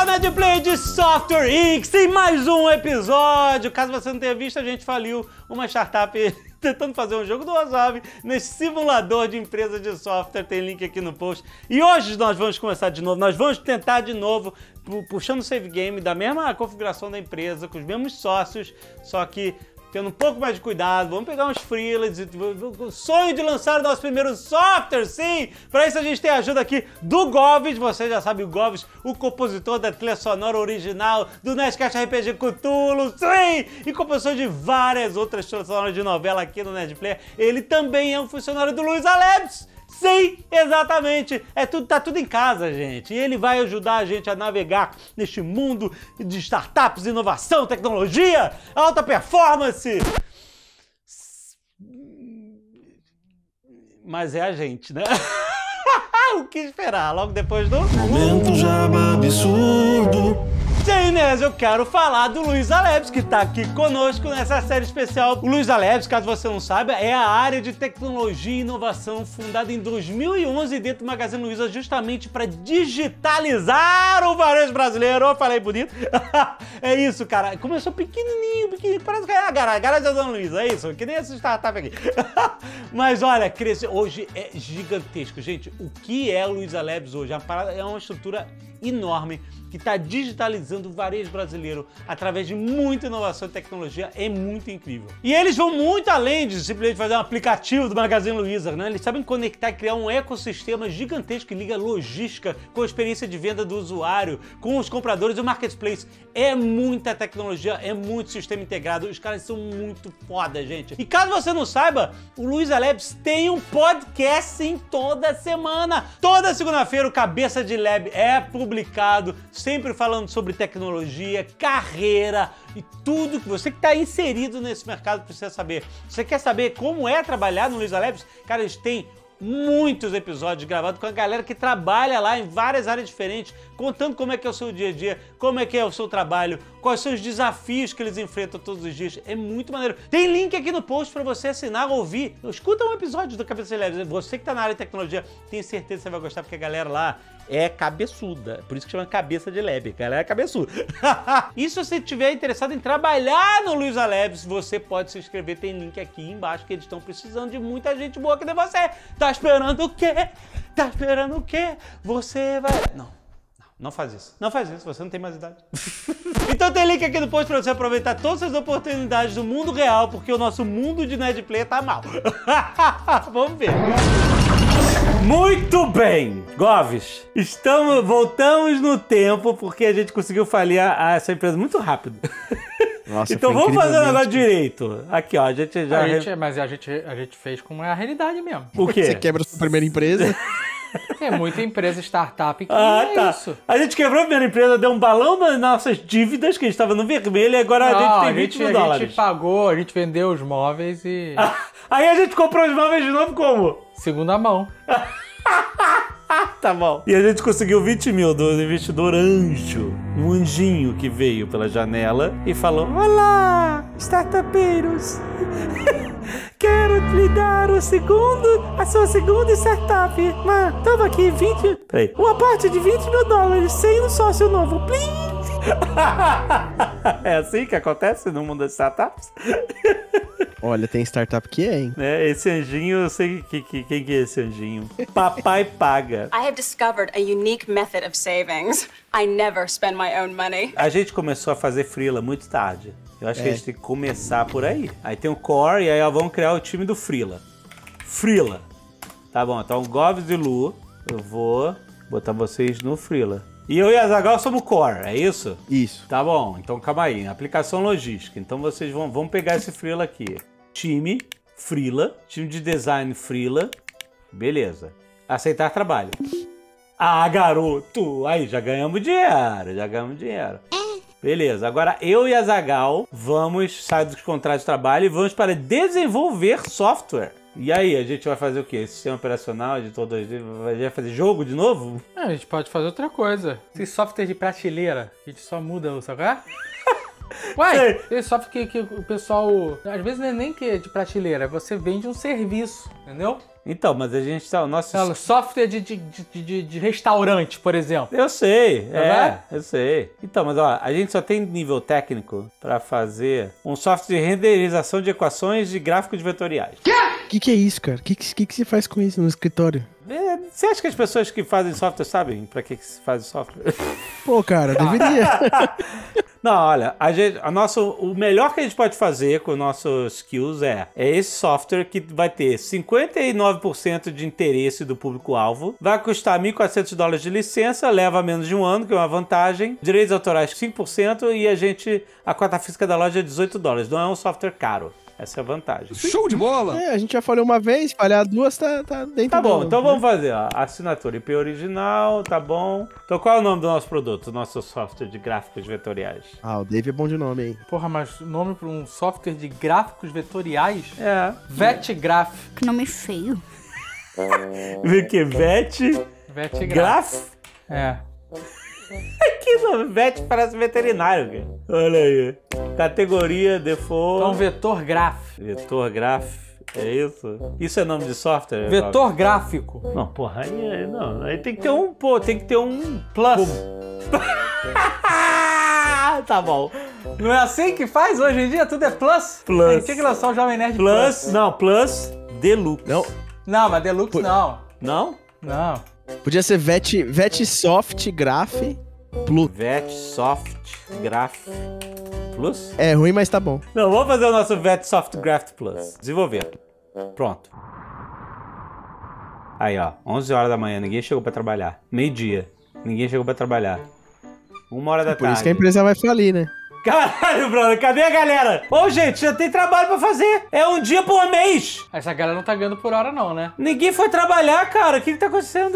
ao Nedplay de Software X em mais um episódio. Caso você não tenha visto, a gente faliu uma startup tentando fazer um jogo do Wasabi nesse simulador de empresa de software. Tem link aqui no post. E hoje nós vamos começar de novo. Nós vamos tentar de novo, puxando o save game da mesma configuração da empresa, com os mesmos sócios, só que tendo um pouco mais de cuidado. Vamos pegar uns freelas, o sonho de lançar o nosso primeiro software, sim! Para isso a gente tem a ajuda aqui do Govis, você já sabe o Govis, o compositor da trilha sonora original do Nerdcast RPG Cthulhu, sim! E compositor de várias outras trilhas sonoras de novela aqui no Nerdplayer. Ele também é um funcionário do Luiza Labs. Sim, exatamente. Tá tudo em casa, gente. E ele vai ajudar a gente a navegar neste mundo de startups, inovação, tecnologia, alta performance. Mas é a gente, né? O que esperar? Logo depois do Momento Jabá Absurdo. Sim, Nes, eu quero falar do Luiza Labs, que está aqui conosco nessa série especial. O Luiza Labs, caso você não saiba, é a área de tecnologia e inovação fundada em 2011 dentro do Magazine Luiza, justamente para digitalizar o varejo brasileiro. Eu falei bonito. É isso, cara. Começou pequenininho, parece que é a garagem da Dona Luiza, é isso, que nem essa startup aqui. Mas olha, cresceu. Hoje é gigantesco. Gente, o que é o Luiza Labs hoje? É uma estrutura enorme que está digitalizando o varejo brasileiro através de muita inovação e tecnologia. É muito incrível. E eles vão muito além de simplesmente fazer um aplicativo do Magazine Luiza, né? Eles sabem conectar e criar um ecossistema gigantesco que liga logística com a experiência de venda do usuário, com os compradores e o marketplace. É muita tecnologia, é muito sistema integrado. Os caras são muito foda, gente. E caso você não saiba, o Luiza Labs tem um podcast em toda semana. Toda segunda-feira o Cabeça de Lab é publicado, sempre falando sobre tecnologia, carreira e tudo que você que está inserido nesse mercado precisa saber. Você quer saber como é trabalhar no Luiza Labs? Cara, eles têm muitos episódios gravados com a galera que trabalha lá em várias áreas diferentes, contando como é que é o seu dia a dia, como é que é o seu trabalho, quais são os desafios que eles enfrentam todos os dias. É muito maneiro. Tem link aqui no post para você assinar, ouvir. Escuta um episódio do Cabeça de Lab. Você que tá na área de tecnologia, tenho certeza que você vai gostar, porque a galera lá é cabeçuda. Por isso que chama Cabeça de Lab. A galera é cabeçuda. E se você estiver interessado em trabalhar no Luiza Labs, você pode se inscrever. Tem link aqui embaixo, que eles estão precisando de muita gente boa que nem você. Tá esperando o quê? Tá esperando o quê? Você vai... Não faz isso. Não faz isso, você não tem mais idade. Então tem link aqui no post pra você aproveitar todas as oportunidades do mundo real, porque o nosso mundo de Nerdplay tá mal. Vamos ver. Muito bem, Govis. Voltamos no tempo, porque a gente conseguiu falir essa empresa muito rápido. Nossa, então vamos fazer o negócio direito. Aqui, ó, a gente já... Mas a gente fez como é a realidade mesmo. O quê? Você quebra a sua primeira empresa. É muita empresa startup que tá. Isso. A gente quebrou a primeira empresa, deu um balão nas nossas dívidas, que a gente estava no vermelho, e agora a gente tem 20 mil dólares. A gente pagou, a gente vendeu os móveis e... Aí a gente comprou os móveis de novo como? Segunda mão. Tá bom. E a gente conseguiu 20 mil do investidor anjo. Um anjinho que veio pela janela e falou: olá, startupeiros. Quero lhe dar a sua segunda startup. Mas toma aqui 20... Peraí. Um aporte de 20 mil dólares sem um sócio novo. Plim! É assim que acontece no mundo das startups? Olha, tem startup que é, hein? Esse anjinho, eu sei quem que é esse anjinho. Papai paga. I have discovered a unique method of savings. I never spend my own money. A gente começou a fazer freela muito tarde. Eu acho que a gente tem que começar por aí. Aí tem o core e aí vamos criar o time do freela. Freela. Tá bom, então Govis e Lu, eu vou botar vocês no freela. E eu e a Zagal somos o core, é isso? Isso. Tá bom, então calma aí. Aplicação logística. Então vocês vão pegar esse freela aqui. Time, freela. Time de design, freela. Beleza. Aceitar trabalho. Ah, garoto! Aí, já ganhamos dinheiro. Beleza, agora eu e a Zagal vamos sair dos contratos de trabalho e vamos para desenvolver software. E aí, a gente vai fazer o quê? Sistema operacional, editor 2D, vai fazer jogo de novo? A gente pode fazer outra coisa. Esse software de prateleira, a gente só muda, sabe? Ué, esse software que o pessoal... Às vezes não é nem que é de prateleira, você vende um serviço, entendeu? Então, mas a gente tá... O nosso... Software de restaurante, por exemplo. Eu sei, Vai? eu sei. Então, mas ó, a gente só tem nível técnico pra fazer um software de renderização de equações de gráficos vetoriais. Que é isso, cara? Que se faz com isso no escritório? Você acha que as pessoas que fazem software sabem pra que se faz o software? Pô, cara, deveria. Não, olha, o melhor que a gente pode fazer com nossos skills é esse software que vai ter 59% de interesse do público-alvo, vai custar $1.400 de licença, leva menos de um ano, que é uma vantagem, direitos autorais 5% e a cota física da loja é $18. Não é um software caro. Essa é a vantagem. Show de bola! A gente já falhou uma vez, falhar duas tá dentro Tá bom, do... então vamos fazer, ó. Assinatura IP original, tá bom. Então qual é o nome do nosso produto, do nosso software de gráficos vetoriais? Ah, o Dave é bom de nome, hein? Porra, mas o nome para um software de gráficos vetoriais? É. VetGraph. Que nome feio. Vê que VetGraph? É. Que nome? Vet parece veterinário, cara. Olha aí. Categoria, default... Então, VetorGraph. VetorGraph, é isso? Isso é nome de software? Vetor gráfico. Não, porra, aí tem que ter um, Plus. Tá bom. Não é assim que faz hoje em dia? Tudo é plus? Plus. A gente tinha que lançar o Jovem Nerd Plus Deluxe. Não, mas Deluxe não. Não? Não. podia ser VetSoft Graph Plus. VetSoft Graph Plus? É ruim, mas tá bom. Não, vamos fazer o nosso VetSoft Graph Plus. Desenvolver. Pronto. Aí, ó. 11 horas da manhã. Ninguém chegou pra trabalhar. Meio-dia. Ninguém chegou pra trabalhar. 1 hora da tarde. Por isso que a empresa vai falir, né? Caralho, brother. Cadê a galera? Ô, gente, já tem trabalho pra fazer. É um dia por mês. Essa galera não tá ganhando por hora não, né? Ninguém foi trabalhar, cara. O que tá acontecendo?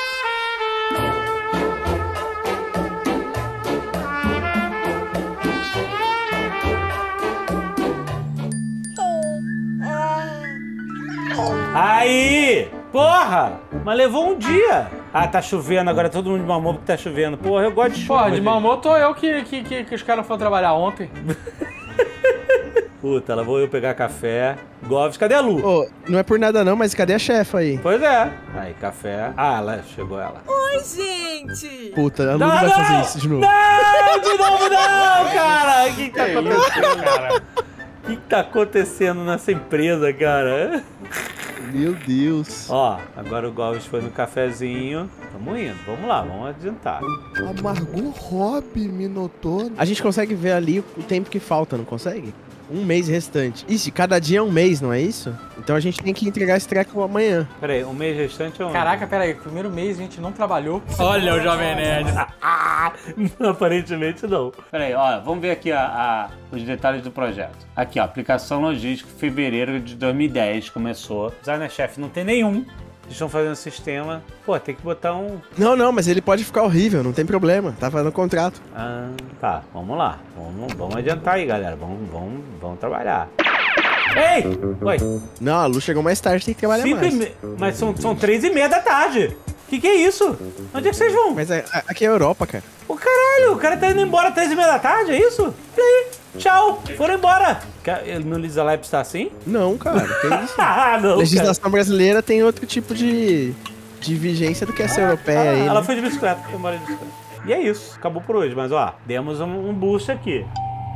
Aí! Porra! Mas levou um dia. Ah, tá chovendo, agora todo mundo de mau humor porque tá chovendo. Porra, eu gosto de chuva. Porra, de mau humor tô eu que os caras foram trabalhar ontem. Puta, lá vou eu pegar café. Goves, cadê a Lu? Ô, não é por nada não, mas cadê a chefa aí? Pois é. Aí, café. Ah, chegou ela. Oi, gente! Puta, a Lu não vai fazer isso de novo. Não, de novo não, cara. O que tá acontecendo, cara? O que tá acontecendo nessa empresa, cara? Meu Deus. Ó, agora o Goves foi no cafezinho. Tamo indo, vamos lá, vamos adiantar. Amargou Hobby me notou. A gente consegue ver ali o tempo que falta, não consegue? Um mês restante. Isso, cada dia é um mês, não é isso? Então a gente tem que entregar esse treco amanhã. Peraí, um mês restante é um... Caraca, peraí, primeiro mês a gente não trabalhou. Olha o Jovem Nerd. Aparentemente não. Peraí, ó, vamos ver aqui os detalhes do projeto. Aqui, ó, aplicação logística, fevereiro de 2010 começou. Designer-chefe não tem nenhum. Eles estão fazendo sistema. Pô, tem que botar um... Não, mas ele pode ficar horrível, não tem problema. Tá fazendo contrato. Ah, tá, vamos lá. Vamos adiantar aí, galera. Vamos trabalhar. Ei! Oi! Não, a Lu chegou mais tarde, tem que trabalhar mais. Mas são 3:30 da tarde. Que é isso? Onde é que vocês vão? Mas aqui é a Europa, cara. Ô, caralho, o cara tá indo embora 3:30 da tarde, é isso? E aí? Tchau, foram embora. No Luiza Labs tá assim? Não, cara, que isso? Ah, não, legislação brasileira tem outro tipo de vigência do que essa europeia aí. Ela né? foi de bicicleta, foi embora de bicicleta. E é isso, acabou por hoje. Mas ó, demos um boost aqui.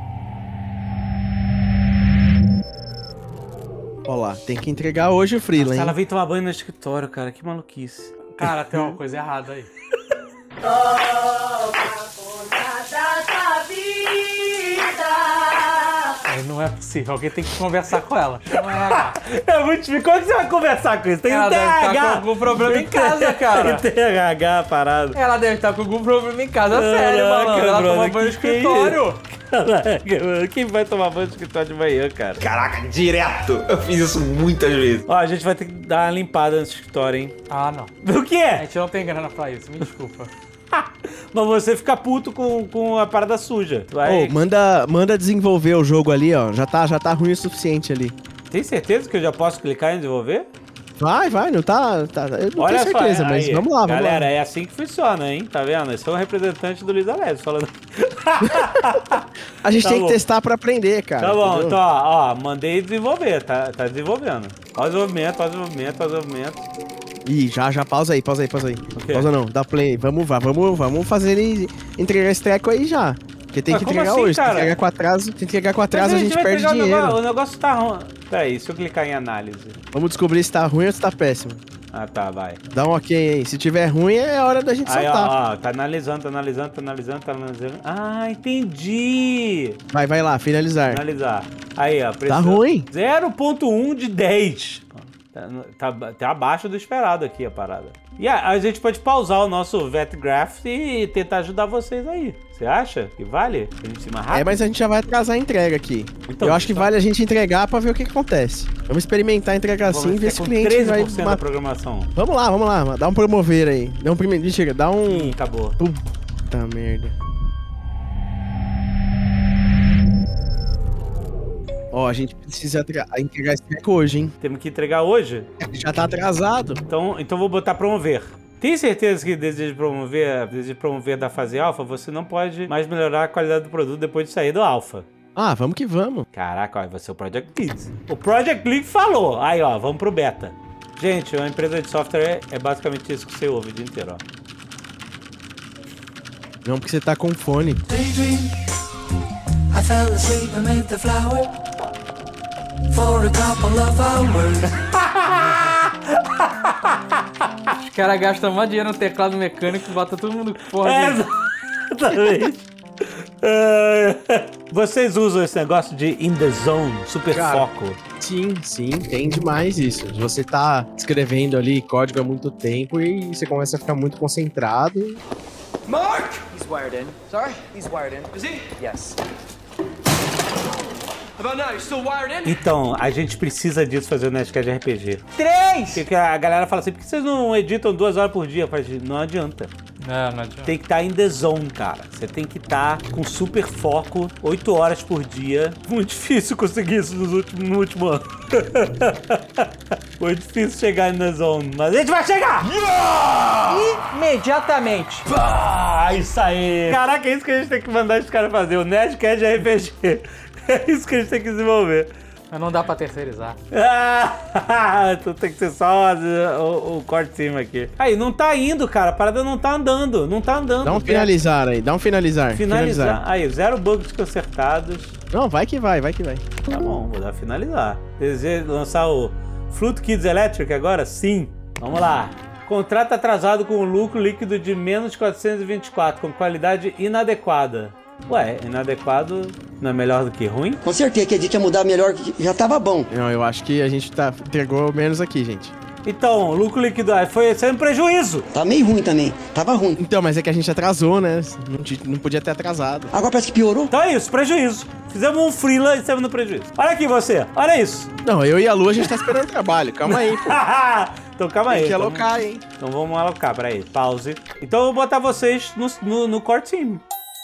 Ó lá, tem que entregar hoje o freela, hein? Ela veio tomar banho no escritório, cara, que maluquice. Cara, tem uma coisa errada aí. Não é possível, alguém tem que conversar com ela. Chama RH. É muito difícil. Como é que você vai conversar com isso? Tem Ela um deve TH. estar com algum problema em casa, cara. Tem TH parado. Ela deve estar com algum problema em casa, sério, Caraca, malandro. Ela brother, toma banho no que é escritório. Caraca, mano, quem vai tomar banho no escritório de manhã, cara? Caraca, direto! Eu fiz isso muitas vezes. Ó, a gente vai ter que dar uma limpada nesse escritório, hein? Ah, não. O quê? A gente não tem grana pra isso, me desculpa. Mas você fica puto com a parada suja. Ô, manda desenvolver o jogo ali, ó. Já tá ruim o suficiente ali. Tem certeza que eu já posso clicar em desenvolver? Vai, não tá. Eu não tenho certeza, mas aí, vamos lá, vamos galera, lá. é assim que funciona, hein? Tá vendo? Esse é o representante do Luiz Aleves falando. A gente Tá tem bom. que testar pra aprender, cara. Tá bom, entendeu? então, ó, mandei desenvolver, tá desenvolvendo. Ó o desenvolvimento. Ih, já, pausa aí. quê? Pausa não, dá play. Vamos fazer ele entregar esse treco aí já. Porque tem Mas que como entregar assim, hoje. cara? Tem que entregar com atraso, a gente vai perde pegar dinheiro. O negócio tá ruim. Peraí, se eu clicar em análise. Vamos descobrir se tá ruim ou se tá péssimo. Ah, tá, vai. Dá um ok aí. Se tiver ruim, é hora da gente Aí, soltar. ó, tá analisando. Ah, entendi. Vai lá, finalizar. Analisar. Aí, ó. Tá ruim. 0.1 de 10. Tá abaixo do esperado aqui a parada. E a gente pode pausar o nosso VetGraph e tentar ajudar vocês aí. Você acha que vale? A gente ir mais rápido? É, mas a gente já vai atrasar a entrega aqui. Então, eu acho que vale a gente entregar pra ver o que acontece. Vamos experimentar entregar assim e ver se o cliente 13% vai... da programação. Vamos lá. Dá um promover aí. Dá um primeiro... Chega, dá um... Ih, acabou. Puta merda. Ó, a gente precisa entregar esse treco hoje, hein? Temos que entregar hoje? Já tá atrasado. Então vou botar promover. Tem certeza que deseja promover da fase alfa? Você não pode mais melhorar a qualidade do produto depois de sair do alfa. Ah, vamos que vamos. Caraca, ó, vai ser o Project Lead. O Project Lead falou. Aí, ó, vamos pro beta. Gente, uma empresa de software é basicamente isso que você ouve o dia inteiro, ó. Não, porque você tá com fone. I fell asleep amid the flower for a couple of hours. Os caras gastam mais dinheiro no teclado mecânico e botam todo mundo fora. Exatamente. Vocês usam esse negócio de in the zone, super foco? Sim, tem demais isso. Você tá escrevendo ali código há muito tempo e você começa a ficar muito concentrado. Mark! He's wired in. Sorry? He's wired in. Is he? Yes. How about now? You still wired in? Então, a gente precisa disso fazer o Nerdcast de RPG. 3! Porque a galera fala assim, por que vocês não editam 2 horas por dia? Eu falo, não adianta. Não adianta. Tem que estar in the zone, cara. Você tem que estar com super foco, 8 horas por dia. Muito difícil conseguir isso no último ano. Foi difícil chegar in the zone, mas a gente vai chegar! Imediatamente. Ah, isso aí! Caraca, é isso que a gente tem que mandar os caras fazer. O Nerdcast de RPG. É isso que a gente tem que desenvolver. Mas não dá pra terceirizar. Tu tem que ser só o core team aqui. Aí, não tá indo, cara. A parada não tá andando. Não tá andando. Dá um finalizar aí, dá um finalizar. Finalizar. Aí, 0 bugs consertados. Não, vai que vai. Tá bom, vou dar finalizar. Deseja lançar o Fruit Kids Electric agora? Sim. Vamos lá. Contrato atrasado com lucro líquido de menos 424, com qualidade inadequada. Ué, inadequado não é melhor do que ruim? Com certeza que a gente ia mudar melhor, que já tava bom. Não, eu acho que a gente entregou menos aqui, gente. Então, lucro líquido foi sendo prejuízo. Tá meio ruim também, tava ruim. Então, mas é que a gente atrasou, né? Não podia ter atrasado. Agora parece que piorou. Então é isso, prejuízo. Fizemos um freela e estamos no prejuízo. Olha aqui você, olha isso. Não, eu e a Lu, a gente tá esperando o trabalho. Calma aí, pô. Então calma aí. Tem que alocar, hein? Então vamos alocar, peraí, pause. Então eu vou botar vocês no core team.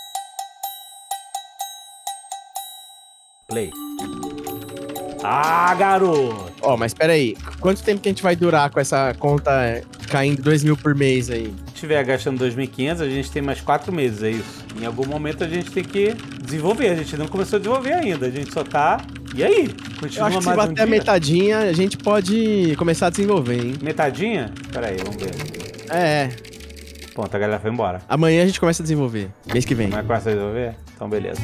Play. Ah, garoto! Ó, mas pera aí. Quanto tempo que a gente vai durar com essa conta caindo 2.000 por mês aí? Se estiver gastando 2.500, a gente tem mais 4 meses, é isso. Em algum momento a gente tem que desenvolver. A gente não começou a desenvolver ainda. A gente só tá... E aí? Continua Eu acho que se mais um bater a dia? metadinha, a gente pode começar a desenvolver, hein? Metadinha? Pera aí, vamos ver. É. Pronto, a galera foi embora. Amanhã a gente começa a desenvolver. Mês que vem. Como é que começa a desenvolver? Então, beleza.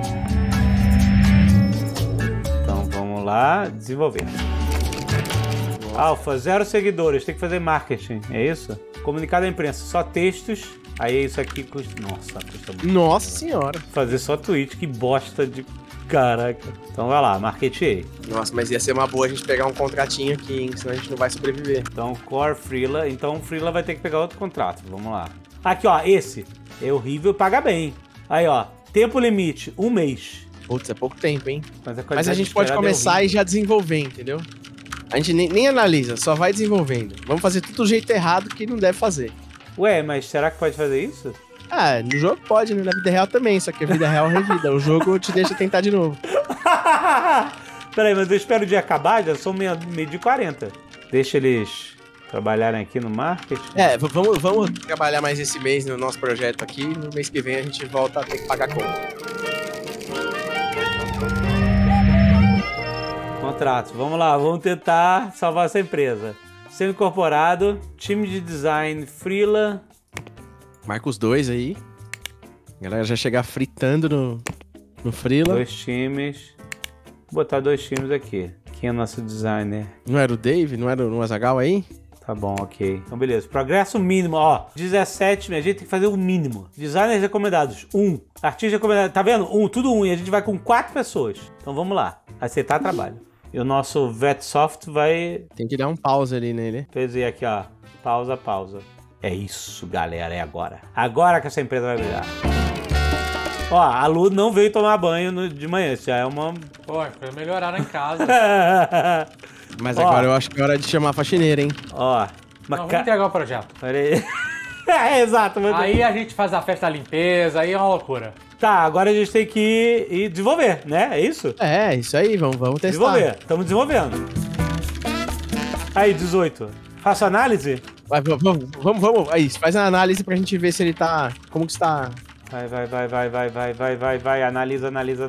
Então, vamos lá. Desenvolver. Alfa, 0 seguidores. Tem que fazer marketing, é isso? Comunicado à imprensa, só textos. Aí isso aqui custa... Nossa, custa muito. Nossa senhora. Fazer só tweet, que bosta de... Caraca. Então vai lá, marketei. Nossa, mas ia ser uma boa a gente pegar um contratinho aqui, hein? Senão a gente não vai sobreviver. Então, core freela. Então o freela vai ter que pegar outro contrato. Vamos lá. Aqui, ó, esse. É horrível, paga bem. Aí, ó, tempo limite, 1 mês. Putz, é pouco tempo, hein? Mas a gente pode começar e já desenvolver, entendeu? A gente nem analisa, só vai desenvolvendo. Vamos fazer tudo do jeito errado que não deve fazer. Ué, mas será que pode fazer isso? Ah, no jogo pode, né? Na vida real também, só que a vida real é revida. O jogo te deixa tentar de novo. Peraí, mas eu espero o dia acabar, já são meio de 40. Deixa eles trabalharem aqui no marketing. Vamos trabalhar mais esse mês no nosso projeto aqui. No mês que vem a gente volta a ter que pagar conta. Contratos. Vamos lá, vamos tentar salvar essa empresa. Sendo incorporado, time de design, freela. Marca os 2 aí. A galera já chegar fritando no freela. 2 times. Vou botar 2 times aqui. Quem é o nosso designer? Não era o Dave? Não era o Azaghal aí? Tá bom, ok. Então, beleza. Progresso mínimo, ó. 17, a gente tem que fazer o mínimo. Designers recomendados, 1. Artista recomendado, tá vendo? 1, tudo 1. E a gente vai com 4 pessoas. Então, vamos lá. Aceitar trabalho. E o nosso VetSoft vai... Tem que dar um pause ali nele. Fez aí aqui, ó. Pausa, pausa. É isso, galera. É agora. Agora que essa empresa vai brilhar. Ó, a Lu não veio tomar banho de manhã. Isso já é uma... Pô, foi melhorar em casa. Mas agora eu acho que é hora de chamar a faxineira, hein? Ó. Vamos entregar o projeto. Olha aí. Exato. Aí a gente faz a festa da limpeza, aí é uma loucura. Tá, agora a gente tem que ir desenvolver, né? É isso? É, isso aí. Vamos testar. Desenvolver. Estamos desenvolvendo. Aí, 18. Faço análise? Vamos. Aí, faz a análise pra gente ver se ele tá... Como que está... Vai. Analisa.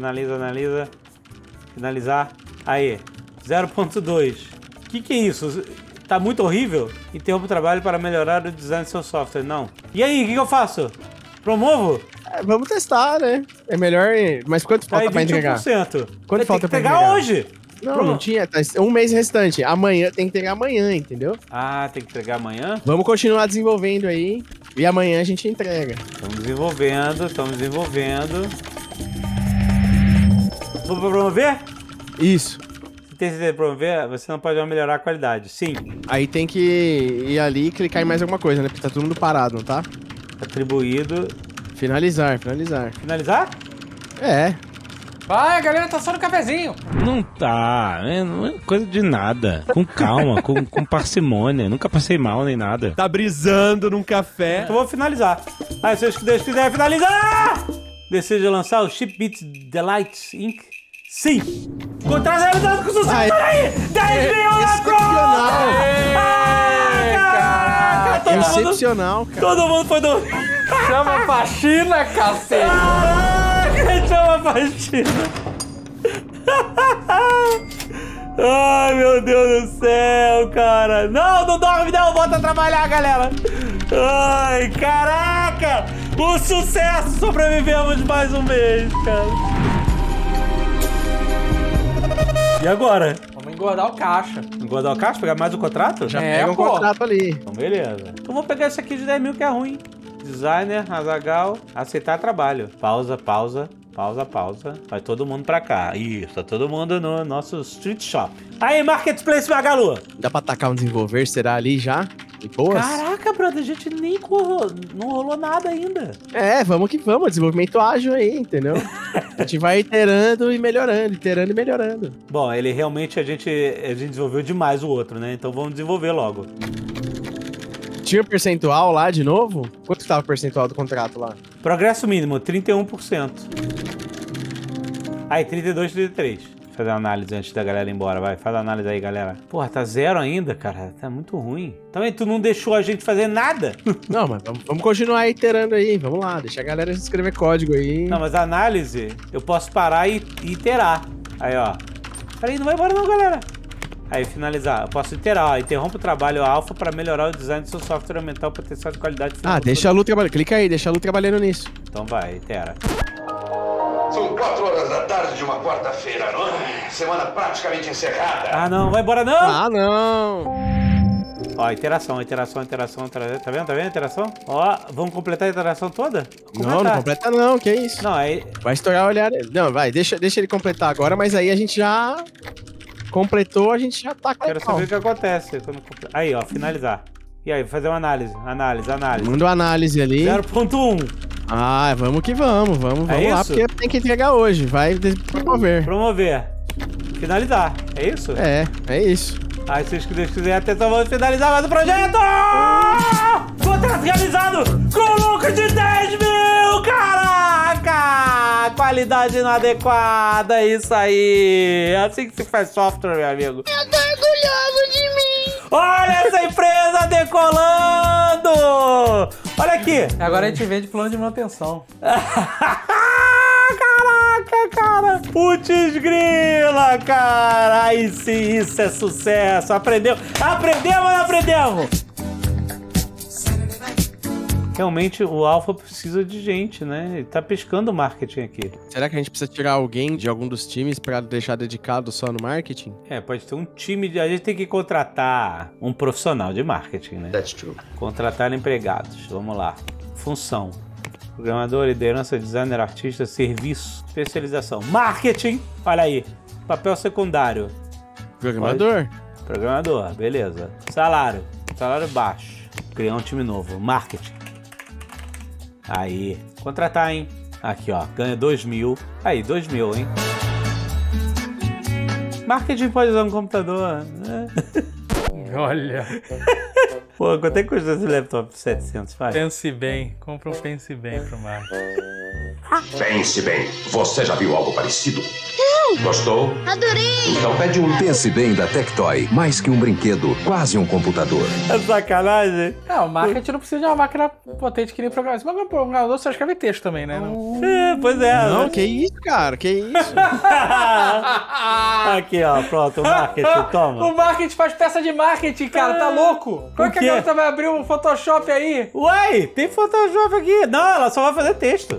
Finalizar. Aí. 0.2. Que é isso? Tá muito horrível? Interrompa o trabalho para melhorar o design do seu software. Não. E aí, o que eu faço? Promovo? Vamos testar, né? É melhor... Mas quanto falta pra entregar? 21%. Quanto falta pra entregar hoje? Não tinha. Tá um mês restante. Amanhã, tem que entregar amanhã, entendeu? Ah, tem que entregar amanhã? Vamos continuar desenvolvendo aí. E amanhã a gente entrega. Estamos desenvolvendo. Vou promover? Isso. Se tem certeza de promover, você não pode melhorar a qualidade. Sim. Aí tem que ir ali e clicar em mais alguma coisa, né? Porque tá todo mundo parado, não tá? Atribuído. Finalizar. Finalizar? É. Vai, a galera tá só no cafezinho. Não tá, não é coisa de nada. Com calma, com parcimônia. Nunca passei mal nem nada. Tá brisando num café. Então vou finalizar. Aí, se Deus quiser finalizar! Deseja lançar o Chip Beats Delight Inc? Sim! Contrato realizado com sucesso! Aí! 10 mil na Caraca! Excepcional, cara. Todo mundo foi do... Chama a faxina, cacete! Chama a faxina! Ai, meu Deus do céu, cara! Não dorme não! Volta a trabalhar, galera! Ai, caraca! O sucesso! Sobrevivemos mais um mês, cara! E agora? Vamos engordar o caixa. Engordar o caixa? Pegar mais um contrato? Já pega um contrato ali. Então, beleza. Então, vou pegar esse aqui de 10 mil que é ruim. Designer, Azaghal, aceitar trabalho. Pausa. Vai todo mundo pra cá. Isso, tá todo mundo no nosso Street Shop. Aí, Marketplace Magalu. Dá pra atacar um desenvolver? Será ali já? De boas? Caraca, brother, a gente nem não rolou nada ainda. É, vamos que vamos. Desenvolvimento ágil aí, entendeu? A gente vai iterando e melhorando. Bom, ele realmente, a gente desenvolveu demais o outro, né? Então vamos desenvolver logo. Tinha percentual lá de novo? Quanto que tava o percentual do contrato lá? Progresso mínimo, 31%. Aí, 32, 33. Fazer uma análise antes da galera ir embora, vai. Faz a análise aí, galera. Porra, tá 0 ainda, cara. Tá muito ruim. Também tu não deixou a gente fazer nada. Não, mas vamos continuar iterando aí. Vamos lá, deixa a galera escrever código aí. Não, mas a análise, eu posso parar e iterar. Aí, ó. Peraí, não vai embora não, galera. Aí, finalizar. Eu posso iterar, ó. Interrompa o trabalho alfa para melhorar o design do seu software e aumentar o potencial de qualidade final. Ah, deixa a Lu trabalhando. Clica aí, deixa a Lu trabalhando nisso. Então vai, itera. São 4 horas da tarde de uma quarta-feira, não é? Semana praticamente encerrada. Ah, não. Vai embora, não! Ah, não! Ó, iteração. Tá vendo a interação? Ó, vamos completar a iteração toda? Não completa não, que isso? Não, aí... Vai estourar o olhar. Não, vai, deixa ele completar agora, mas aí a gente já... Completou, a gente já tá com. Quero saber o que acontece quando... Aí, ó, finalizar. E aí, fazer uma análise. Manda uma análise ali. 0.1. Ah, vamos que vamos lá, isso? porque tem que entregar hoje. Vai Promover. Finalizar. É isso? É isso. Aí, se Deus quiser, atenção, vamos finalizar mais o projeto! Contrato realizado com lucro de 10 mil, caraca! Qualidade inadequada, é isso aí. É assim que se faz software, meu amigo. Eu tô orgulhoso de mim. Olha essa empresa decolando! Olha aqui! Agora a gente vende plano de manutenção. Caraca, cara! Putz grila, cara! Aí sim, isso é sucesso! Aprendeu? Aprendemos ou não aprendemos? Realmente o Alpha precisa de gente, né? Ele tá pescando o marketing aqui. Será que a gente precisa tirar alguém de algum dos times pra deixar dedicado só no marketing? É, pode ter um time. A gente tem que contratar um profissional de marketing, né? That's true. Contratar empregados. Vamos lá. Função: programador, liderança, designer, artista, serviço, especialização. Marketing! Olha aí. Papel secundário. Programador? Programador, beleza. Salário. Salário baixo. Criar um time novo. Marketing. Aí. Contratar, hein? Aqui, ó. Ganha 2.000. Aí, 2.000, hein? Marketing pode usar um computador, né? Olha. Pô, quanto é que custa esse laptop? 700, faz? Pense bem. Compra um Pense Bem pro Marcos. Pense bem. Você já viu algo parecido? Gostou? Adorei! Então pede um. Pense Bem da Tectoy. Mais que um brinquedo, quase um computador. É sacanagem? Não, o marketing não precisa de uma máquina potente que nem programador. Mas o programador só escreve texto também, né? Não... É, pois é. Não, que isso, cara? Que isso? Aqui, ó, pronto, o marketing, toma. O marketing faz peça de marketing, cara, tá louco? Como é que a garota vai abrir um Photoshop aí? Uai, tem Photoshop aqui. Não, ela só vai fazer texto.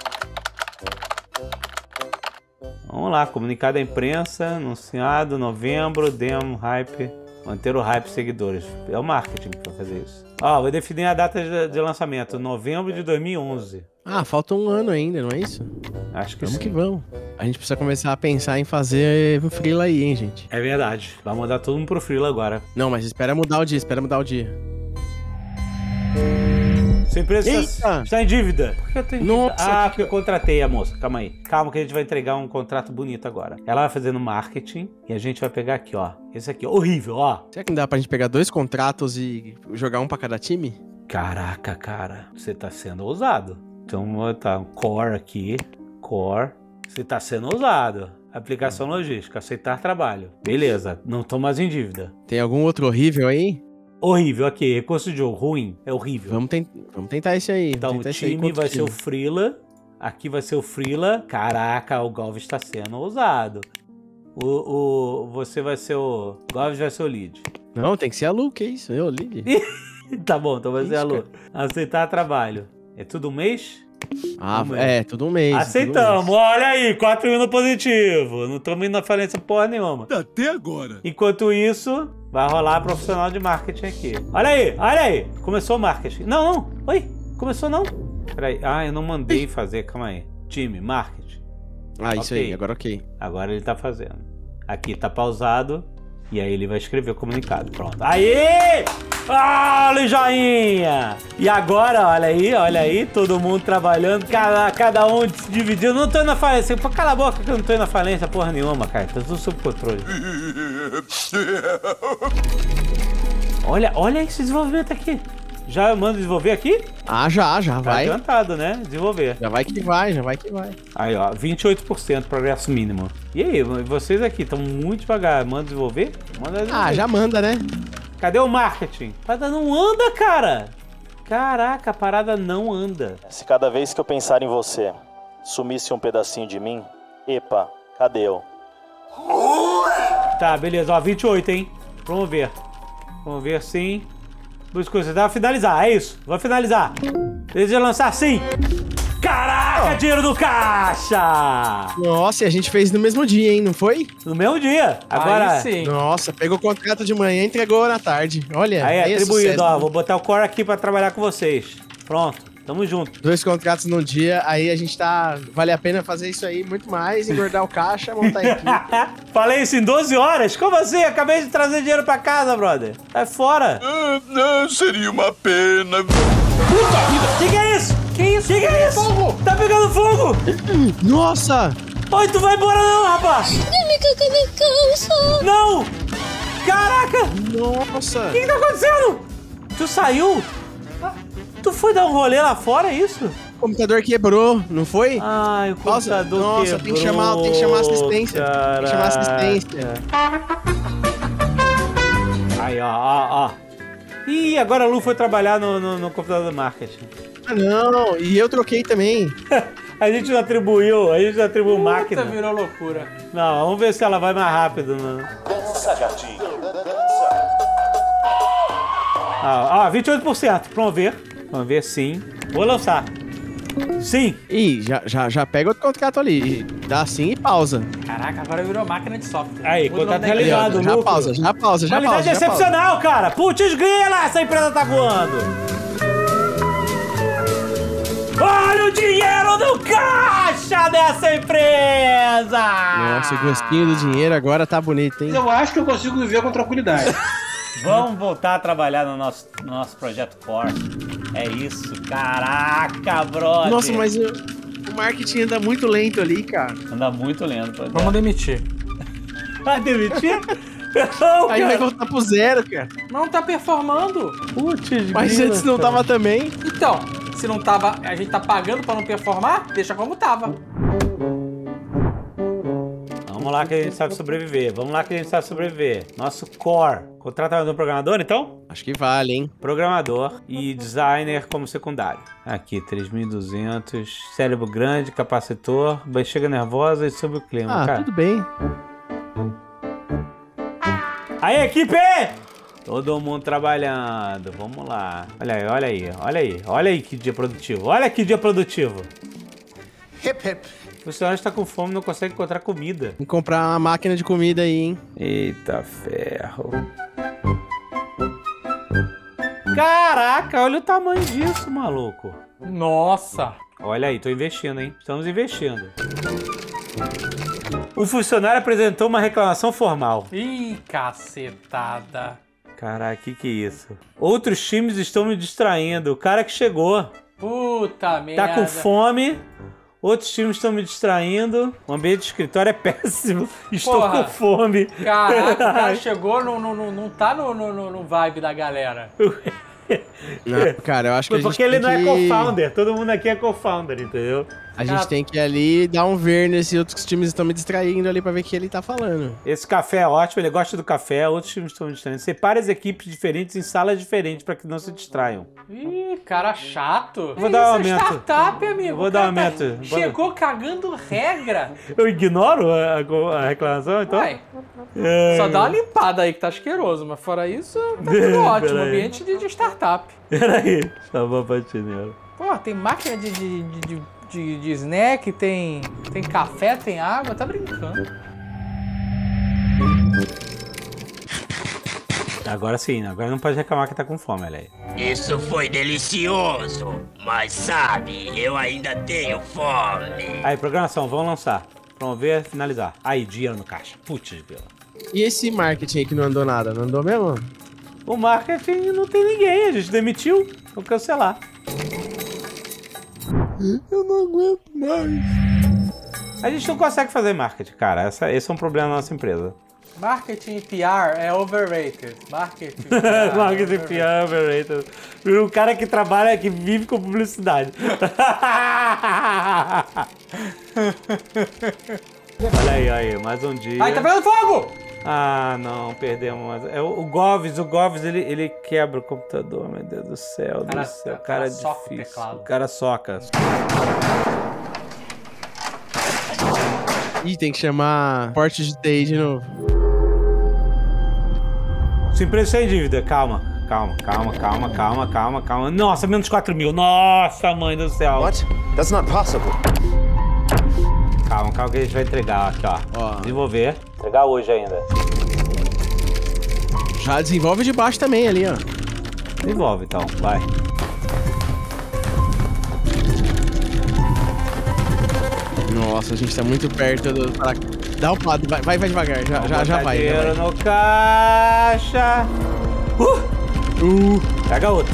Vamos lá, comunicado à imprensa, anunciado, novembro, demo, hype, manter o hype seguidores. É o marketing que vai fazer isso. Ó, vou definir a data de lançamento, novembro de 2011. Ah, falta um ano ainda, não é isso? Acho que vamos sim. que vamos. A gente precisa começar a pensar em fazer o freela aí, hein, gente? É verdade, vai mudar todo mundo pro freela agora. Não, mas espera mudar o dia, Sua empresa está em dívida. Por que eu tô em dívida? Nossa, porque eu contratei a moça. Calma aí. Calma que a gente vai entregar um contrato bonito agora. Ela vai fazendo marketing e a gente vai pegar aqui, ó. Esse aqui, horrível, ó. Será que não dá pra gente pegar 2 contratos e jogar um pra cada time? Caraca, cara. Você tá sendo ousado. Então, tá core aqui. Core. Você tá sendo ousado. Aplicação logística. Aceitar trabalho. Beleza. Não tô mais em dívida. Tem algum outro horrível aí? Horrível aqui, recurso de jogo ruim, é horrível. Vamos tentar esse aí. Então o time vai ser o freela, aqui vai ser o freela. Caraca, o Galvez está sendo ousado. Você vai ser o... Galvez vai ser o lead. Não, tem que ser a Lu, que isso? Eu, lead. Tá bom, então vai ser a Lu. Aceitar trabalho. É tudo um mês? Ah, é, tudo um mês. Aceitamos, olha aí, 4 indo positivo. Não estamos indo na falência porra nenhuma. Até agora. Enquanto isso, vai rolar profissional de marketing aqui. Olha aí. Começou o marketing. Não. Oi, começou não. Peraí, eu não mandei fazer, calma aí. Time, marketing. Isso aí, agora ok. Agora ele tá fazendo. Aqui tá pausado. E aí ele vai escrever o comunicado. Pronto. Aê! Olha o joinha! E agora, olha aí, todo mundo trabalhando, cada um se dividindo. Não tô indo na falência. Cala a boca que eu não tô indo na falência porra nenhuma, cara. Tá tudo sob controle. Olha esse desenvolvimento aqui. Já mando desenvolver aqui? Já vai. Tá adiantado, né? Desenvolver. Já vai que vai. Aí, ó, 28% progresso mínimo. E aí, vocês aqui estão muito devagar. Manda desenvolver? Manda desenvolver. Já manda, né? Cadê o marketing? A parada não anda, cara! Caraca, a parada não anda. Se cada vez que eu pensar em você, sumisse um pedacinho de mim, epa, cadê eu? Tá, beleza, ó, 28, hein? Promover. Promover sim. Duas coisas, dá pra finalizar, é isso. Vou finalizar. Deseja lançar sim. Caraca, dinheiro do caixa! Nossa, e a gente fez no mesmo dia, hein, não foi? No mesmo dia. Agora... Aí sim. Nossa, pegou o contrato de manhã e entregou na tarde. Olha, aí é atribuído, sucesso. ó. Vou botar o core aqui pra trabalhar com vocês. Pronto, tamo junto. 2 contratos no dia, aí a gente tá... Vale a pena fazer isso aí muito mais, engordar o caixa, montar a equipe. Falei isso em 12 horas? Como assim? Acabei de trazer dinheiro pra casa, brother. Sai fora. Seria uma pena. Puta vida! Que é isso? Que é isso? Fogo! Tá pegando fogo! Nossa! Oi, tu vai embora não, rapaz! Não! Caraca! Nossa! O que tá acontecendo? Tu saiu? Tu foi dar um rolê lá fora, é isso? O computador quebrou, não foi? Ai, o computador quebrou. Nossa, tem que chamar assistência. Caraca. Tem que chamar assistência. Aí, ó. Ih, agora a Lu foi trabalhar no computador do marketing. Ah, não. E eu troquei também. A gente não atribuiu máquina. Virou loucura. Não, vamos ver se ela vai mais rápido. Dança, gatinho. Dança. 28%. Vamos ver sim. Vou lançar. Sim. Ih, já pega outro contrato ali. Dá sim e pausa. Caraca, agora virou máquina de software. Aí, contrato realizado. Já pausa. Qualidade excepcional, cara. Putz grila, essa empresa tá voando. Olha o dinheiro no caixa dessa empresa! Nossa, o gostinho do dinheiro agora tá bonito, hein? Eu acho que eu consigo viver com tranquilidade. Vamos voltar a trabalhar no nosso projeto Core. É isso, caraca, brother. Nossa, mas o marketing anda muito lento ali, cara. Anda muito lento. Vamos demitir. Vai demitir? Não, aí vai voltar pro zero, cara. Não tá performando. Putz, mas antes não tava também. Então, se não tava, a gente tá pagando pra não performar, deixa como tava. Vamos lá que a gente sabe sobreviver. Nosso core. Contrata um programador, então? Acho que vale, hein? Programador e designer como secundário. Aqui, 3.200. Cérebro grande, capacitor, bexiga nervosa e sob o clima. Ah, cara. Tudo bem. Aí, equipe! Todo mundo trabalhando. Vamos lá. Olha aí que dia produtivo. Hip, hip. O funcionário está com fome e não consegue encontrar comida. Tem que comprar uma máquina de comida aí, hein? Eita ferro. Caraca, olha o tamanho disso, maluco. Nossa. Olha aí, tô investindo, hein? Estamos investindo. O funcionário apresentou uma reclamação formal. Ih, cacetada. Caraca, que é isso? Outros times estão me distraindo. O cara que chegou. Puta merda. Tá com fome. Outros times estão me distraindo. O ambiente de escritório é péssimo. Estou com fome. Caraca, o cara chegou, não tá no vibe da galera. Não, cara, eu acho que porque ele não é co-founder. Todo mundo aqui é co-founder, entendeu? A gente tem que ir ali dar um ver nesse outros times estão me distraindo ali pra ver o que ele tá falando. Esse café é ótimo, ele gosta do café, outros times estão me distraindo. Separe as equipes diferentes em salas diferentes pra que não se distraiam. Ih, cara chato. Vou dar um aumento. Startup, amigo. Vou dar um aumento. Chegou cagando regra. Eu ignoro a reclamação, então? Vai. Só dá uma limpada aí que tá asqueroso, mas fora isso, tá tudo ótimo. Ambiente de startup. Peraí, chamou a patineira. Pô, tem máquina de snack, tem café, tem água, tá brincando. Agora sim, agora não pode reclamar que tá com fome, olha aí. Isso foi delicioso, mas sabe, eu ainda tenho fome. Aí, programação, vamos lançar. Promover, finalizar. Aí, dinheiro no caixa. Putz, grila. E esse marketing aí que não andou nada? Não andou mesmo? O marketing não tem ninguém, a gente demitiu. Vou cancelar. Eu não aguento mais. A gente não consegue fazer marketing, cara. Esse é um problema da nossa empresa. Marketing e PR é overrated. Marketing e PR é overrated. O cara que trabalha, que vive com publicidade. Olha aí, mais um dia. Ai, tá pegando fogo! Ah, não, perdemos. O Goves, ele quebra o computador, meu Deus do céu. Cara, difícil. O cara soca. Ih, tem que chamar porte de TI de novo. Sua empresa sem dívida, calma. Nossa, menos 4 mil. Nossa, mãe do céu. What? That's not possible. Calma que a gente vai entregar aqui, ó. Desenvolver. Entregar hoje ainda. Já desenvolve de baixo também ali, ó. Desenvolve então, vai. Nossa, a gente tá muito perto do... Dá um lado, vai devagar, já vai. Dinheiro no caixa. Pega outro.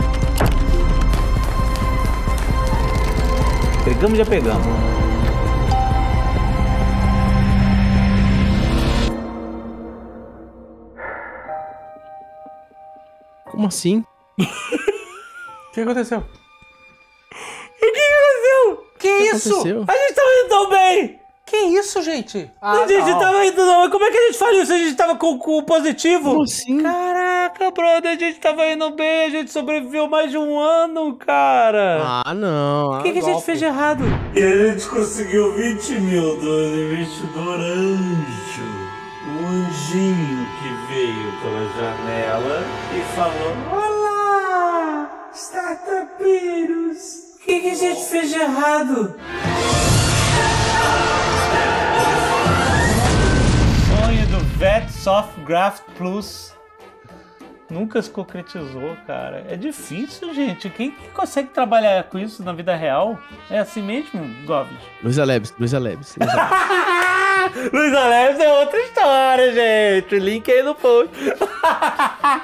Pegamos, já pegamos. Como assim? O que aconteceu? O que aconteceu? Que isso? Aconteceu? A gente tá indo tão bem! Que isso, gente? A gente tava indo, não. Mas como é que a gente faliu se a gente tava com o positivo? Como assim? Caraca, brother, a gente tava indo bem, a gente sobreviveu mais de um ano, cara. Ah, não. O que a gente fez de errado? E a gente conseguiu 20 mil do investidor anjo. O anjinho que veio pela janela e falou: olá, startupeiros. O que a gente fez de errado? Sonho do Vet Soft Graft Plus nunca se concretizou, cara. É difícil, gente. Quem consegue trabalhar com isso na vida real? É assim mesmo, Goblin? Luiza Labs. Luiza Labs é outra história, gente. Link aí no post.